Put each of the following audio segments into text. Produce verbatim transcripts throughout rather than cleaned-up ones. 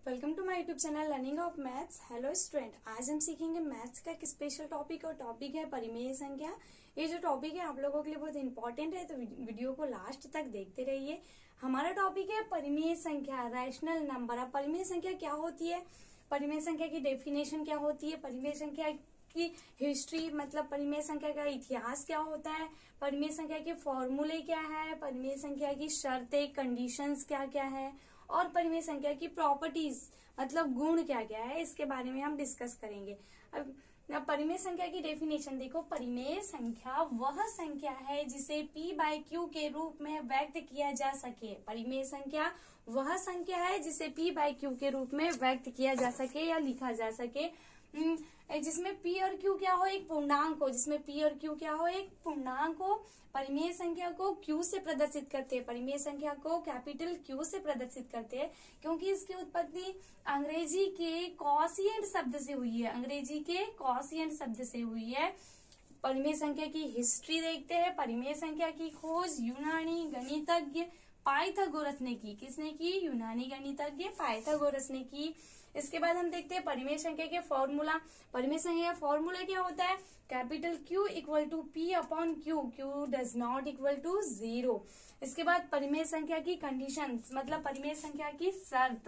Welcome to my YouTube channel learning of maths. Hello student, आज हम सीखेंगे maths का एक स्पेशल टॉपिक और टॉपिक है परिमेय संख्या। ये जो टॉपिक है आप लोगों के लिए बहुत इंपॉर्टेंट है, तो वीडियो को लास्ट तक देखते रहिए। हमारा टॉपिक है परिमेय संख्या, रैशनल नंबर। अब परिमेय संख्या क्या होती है, परिमेय संख्या की डेफिनेशन क्या होती है, परिमेय संख्या की हिस्ट्री मतलब परिमेय संख्या का इतिहास क्या होता है, परिमेय संख्या के फॉर्मूले क्या है, परिमेय संख्या की शर्तें कंडीशंस क्या क्या है और परिमेय संख्या की प्रॉपर्टीज मतलब गुण क्या क्या है, इसके बारे में हम डिस्कस करेंगे। अब परिमेय संख्या की डेफिनेशन देखो। परिमेय संख्या वह संख्या है जिसे P बाय Q के रूप में व्यक्त किया जा सके। परिमेय संख्या वह संख्या है जिसे P बाय Q के रूप में व्यक्त किया जा सके या लिखा जा सके, जिसमें P और Q क्या हो, एक पूर्णांक हो। जिसमें P और Q क्या हो, एक पूर्णांक हो। परिमेय संख्या को Q से प्रदर्शित करते हैं, परिमेय संख्या को कैपिटल Q से प्रदर्शित करते हैं, क्योंकि इसकी उत्पत्ति अंग्रेजी के कॉशिएंट शब्द से हुई है। अंग्रेजी के कॉशिएंट शब्द से हुई है। परिमेय संख्या की हिस्ट्री देखते हैं। परिमेय संख्या की खोज यूनानी गणितज्ञ पाइथागोरस ने की। किसने की? यूनानी गणितज्ञ पाइथागोरस ने की। इसके बाद हम देखते हैं परिमेय संख्या के फॉर्मूला। परिमेय संख्या का फॉर्मूला क्या होता है? Capital Q equal to P upon Q, Q does not equal to zero. इसके बाद परिमेय संख्या की कंडीशंस मतलब परिमेय संख्या की शर्त।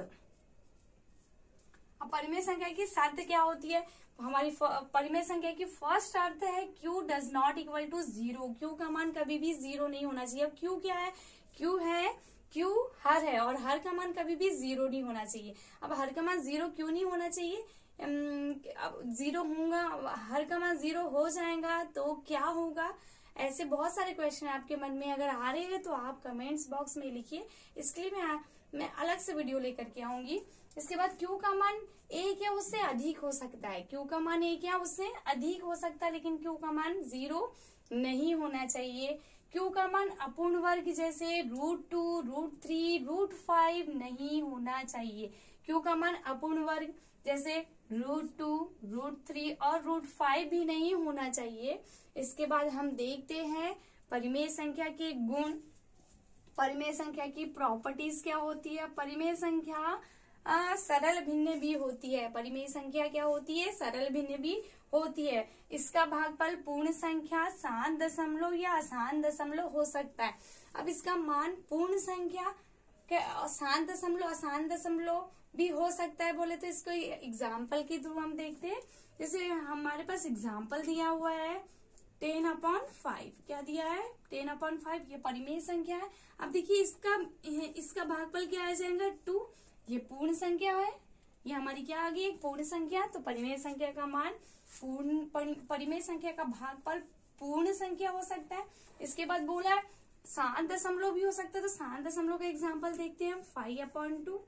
अब परिमेय संख्या की शर्त क्या होती है? हमारी परिमेय संख्या की फर्स्ट शर्त है Q does not equal to zero. Q का मान कभी भी जीरो नहीं होना चाहिए। अब Q क्या है? Q है Q हर है और हर का मान कभी भी जीरो नहीं होना चाहिए। अब हर का मान जीरो क्यों नहीं होना चाहिए? अब जीरो होगा, हर का मान जीरो हो जाएगा तो क्या होगा? ऐसे बहुत सारे क्वेश्चन आपके मन में अगर आ रहे हैं तो आप कमेंट्स बॉक्स में लिखिए। इसके लिए मैं मैं अलग से वीडियो लेकर के आऊंगी। इसके बाद Q का मान एक या उससे अधिक हो सकता है। Q का मान एक या उससे अधिक हो सकता है, लेकिन Q का मान जीरो नहीं होना चाहिए। Q का मान अपूर्ण वर्ग जैसे root two, root three, root five नहीं होना चाहिए। Q का मान अपूर्ण वर्ग जैसे रूट टू, रूट थ्री और रूट फाइव भी नहीं होना चाहिए। इसके बाद हम देखते हैं परिमेय संख्या के गुण, परिमेय संख्या की प्रॉपर्टीज क्या होती है। परिमेय संख्या आ, सरल भिन्न भी होती है। परिमेय संख्या क्या होती है? सरल भिन्न भी होती है। इसका भागफल पूर्ण संख्या, शांत दशमलव या अशांत दशमलव हो सकता है। अब इसका मान पूर्ण संख्या, शांत दशमलव, अशांत दशमलव भी हो सकता है। बोले तो इसको एग्जाम्पल के थ्रू हम देखते हैं। जैसे हमारे पास एग्जाम्पल दिया हुआ है टेन अपॉन फाइव। क्या दिया है? Ten upon five. ये परिमेय संख्या है। अब देखिए इसका इसका भागफल क्या आ जाएगा? टू। ये पूर्ण संख्या है, ये हमारी क्या आ गई? एक पूर्ण संख्या। तो परिमेय संख्या का मान पूर्ण, परिमेय संख्या का भागफल पूर्ण संख्या हो सकता है। इसके बाद बोला है शांत दशमलव भी हो सकता है, तो शांत दशमलव का एग्जाम्पल देखते हैं हम। Five upon two,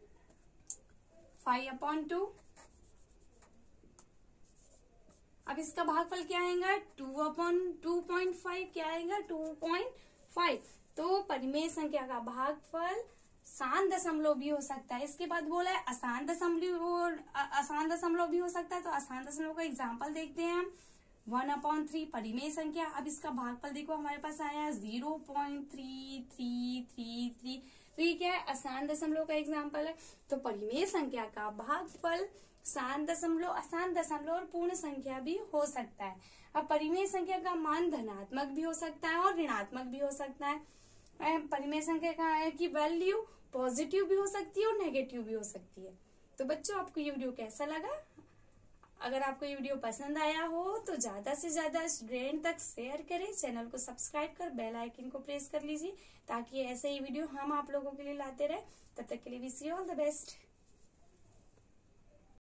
five upon two. अब इसका भागफल क्या आएगा? Two upon two point five. क्या आएगा? Two point five. तो परिमेय संख्या का भागफल शांत दशमलव भी हो सकता है। इसके बाद बोला है अशांत दशमलव और अशांत दशमलव भी हो सकता है, तो अशांत दशमलव का एग्जाम्पल देखते हैं हम। वन अपॉन थ्री परिमेय संख्या। अब इसका भागफल देखो हमारे पास आया zero point three three three three. तो ये क्या है? अशांत दशमलव का एग्जाम्पल है। तो परिमेय संख्या का भागफल शांत दशमलव, अशांत दशमलव और पूर्ण संख्या भी हो सकता है। अब परिमेय संख्या का मान धनात्मक भी हो सकता है और ऋणात्मक भी हो सकता है। परिमेय संख्या का की वैल्यू पॉजिटिव भी हो सकती है और नेगेटिव भी हो सकती है। तो बच्चों, आपको ये वीडियो कैसा लगा? अगर आपको ये वीडियो पसंद आया हो तो ज्यादा से ज्यादा स्टूडेंट तक शेयर करें। चैनल को सब्सक्राइब कर बेल आइकन को प्रेस कर लीजिए, ताकि ऐसे ही वीडियो हम आप लोगों के लिए लाते रहे। तब तक के लिए wish you all the best.